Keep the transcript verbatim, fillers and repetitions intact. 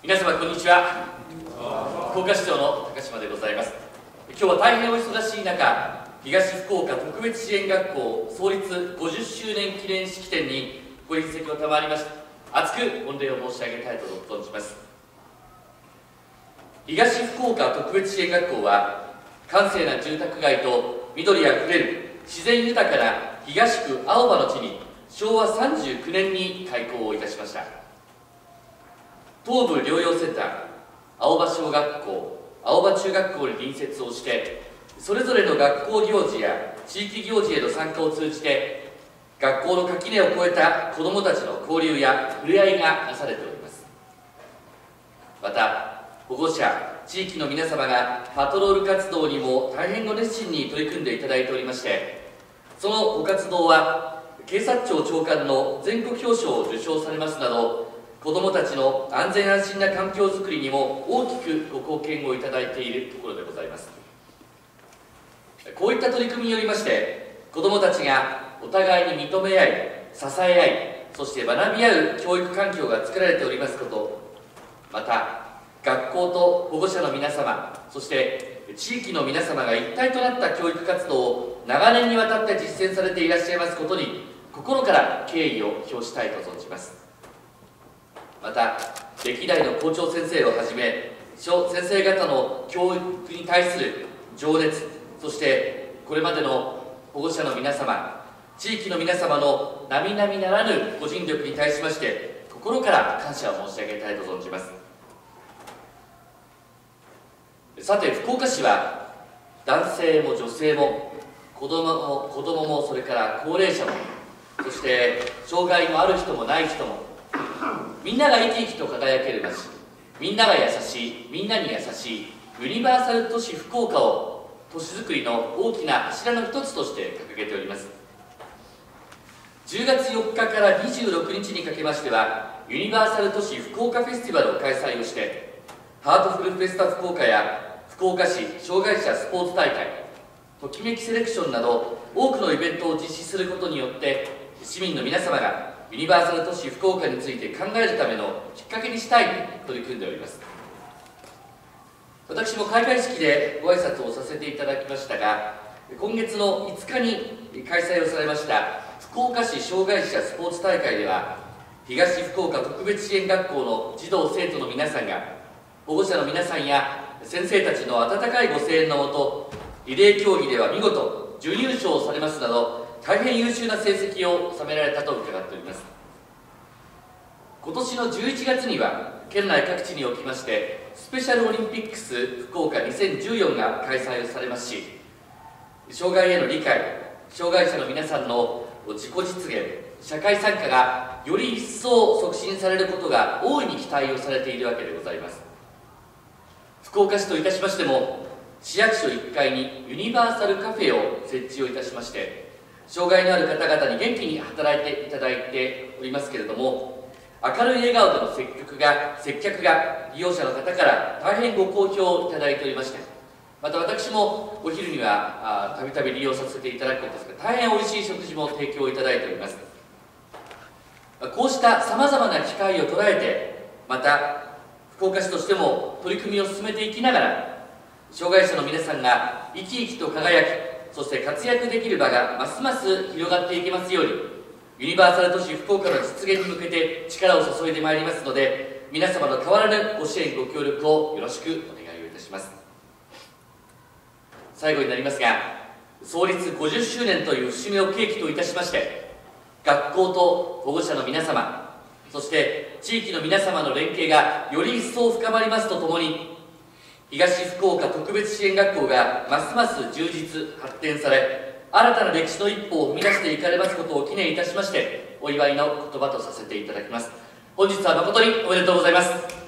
皆様こんにちは。福岡市長の高島でございます。今日は大変お忙しい中、東福岡特別支援学校創立ごじゅっしゅうねん記念式典にご臨席を賜りまして厚く御礼を申し上げたいと存じます。東福岡特別支援学校は閑静な住宅街と緑あふれる自然豊かな東区青葉の地にしょうわさんじゅうきゅうねんに開校をいたしました。東部療養センター、青葉小学校、青葉中学校に隣接をしてそれぞれの学校行事や地域行事への参加を通じて学校の垣根を越えた子どもたちの交流や触れ合いがなされております。また保護者、地域の皆様がパトロール活動にも大変ご熱心に取り組んでいただいておりまして、そのご活動は警察庁長官の全国表彰を受賞されますなど、子どもたちの安全安心な環境づくりにも大きくご貢献をいただいているところでございます。こういった取り組みによりまして子どもたちがお互いに認め合い支え合い、そして学び合う教育環境が作られておりますこと、また学校と保護者の皆様、そして地域の皆様が一体となった教育活動を長年にわたって実践されていらっしゃいますことに心から敬意を表したいと存じます。また歴代の校長先生をはじめ先生方の教育に対する情熱、そしてこれまでの保護者の皆様、地域の皆様の並々ならぬご尽力に対しまして心から感謝を申し上げたいと存じます。さて福岡市は男性も女性も子どもも子どももそれから高齢者も、そして障害のある人もない人もみんなが生き生きと輝ける街、みんなが優しい、みんなに優しいユニバーサル都市福岡を都市づくりの大きな柱の一つとして掲げております。じゅうがつよっかからにじゅうろくにちにかけましてはユニバーサル都市福岡フェスティバルを開催をして、ハートフルフェスタ福岡や福岡市障害者スポーツ大会、ときめきセレクションなど多くのイベントを実施することによって市民の皆様がユニバーサル都市福岡について考えるためのきっかけにしたいと取り組んでおります。私も開会式でご挨拶をさせていただきましたが、今月のいつかに開催をされました福岡市障害者スポーツ大会では東福岡特別支援学校の児童生徒の皆さんが保護者の皆さんや先生たちの温かいご声援のもとリレー競技では見事準優勝されますなど大変優秀な成績を収められたと伺っております。今年のじゅういちがつには県内各地におきましてスペシャルオリンピックス福岡にせんじゅうよんが開催をされますし、障害への理解、障害者の皆さんの自己実現、社会参加がより一層促進されることが大いに期待をされているわけでございます。福岡市といたしましても市役所いっかいにユニバーサルカフェを設置をいたしまして、障害のある方々に元気に働いていただいておりますけれども、明るい笑顔での接客が接客が利用者の方から大変ご好評いただいておりまして、また私もお昼にはたびたび利用させていただくんですが、大変おいしい食事も提供いただいております。こうしたさまざまな機会を捉えて、また福岡市としても取り組みを進めていきながら、障害者の皆さんが生き生きと輝き、そして活躍できる場がますます広がっていきますように、ユニバーサル都市福岡の実現に向けて力を注いでまいりますので、皆様の変わらぬご支援ご協力をよろしくお願いをいたします。最後になりますが、創立ごじゅっしゅうねんという節目を契機といたしまして、学校と保護者の皆様、そして地域の皆様の連携がより一層深まりますとともに、東福岡特別支援学校がますます充実発展され、新たな歴史の一歩を踏み出していかれますことを記念いたしましてお祝いの言葉とさせていただきます。本日は誠におめでとうございます。